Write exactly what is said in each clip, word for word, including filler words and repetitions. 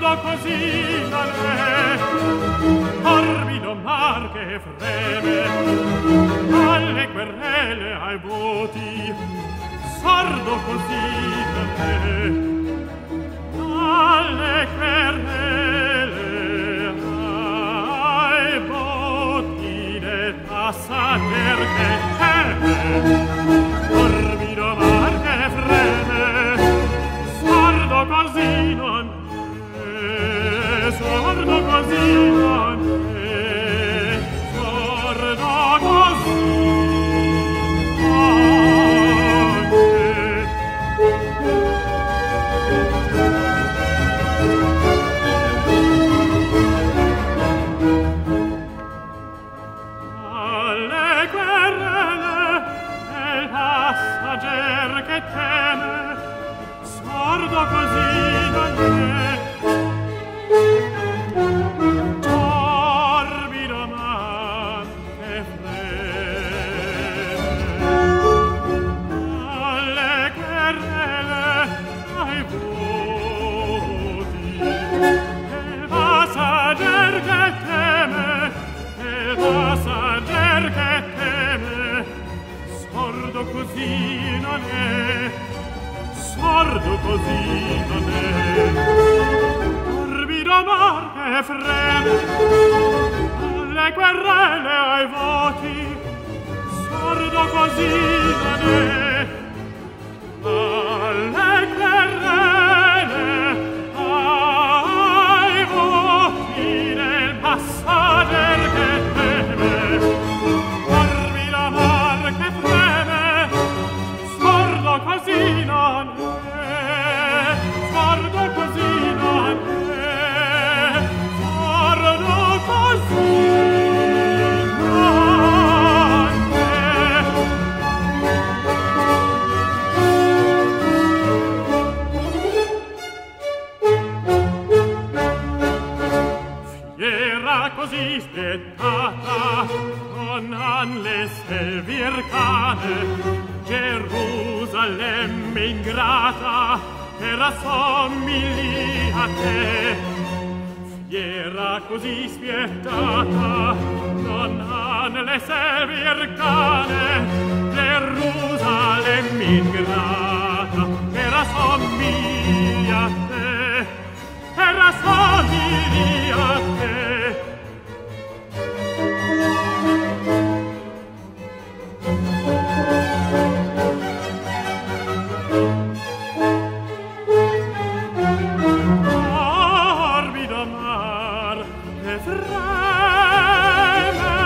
sordo così non è, torbido mar che freme, alle querele ai voti, sordo così non è, alle querele ai voti del passager che teme, torbido mar che freme, sordo così non è, sordo così non è, sordo così non è. Alle querele del passager che teme, sordo così non è, torbido mar che freme, alle querele ai voti, il passager che teme, il passager che teme, sordo così non è, sordo così non è, torbido mar che freme, alle querele ai voti, sordo così non è, alle querele ai voti del passager che teme, torbido mar che freme, sordo così non è, sordo così non è, sordo così non è. Fiera così spettata, non han le selvi arcane, Gerusalemme ingrata, era sommili a te. Fiera così spietata, non han le selvi arcane, Gerusalemme ingrata, era sommili a te, era sommili a te. Torbido mar che freme,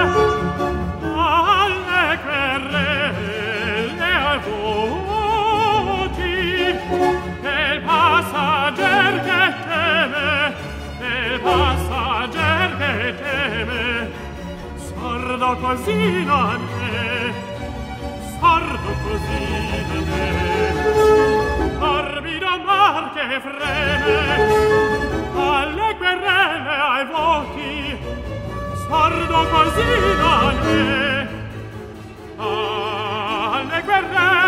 alle querele ai voti, del passager che teme, del passager che teme, sordo così non è, sordo così non è, torbido mar che freme, alle querele ai voti, sordo così non è, alle querele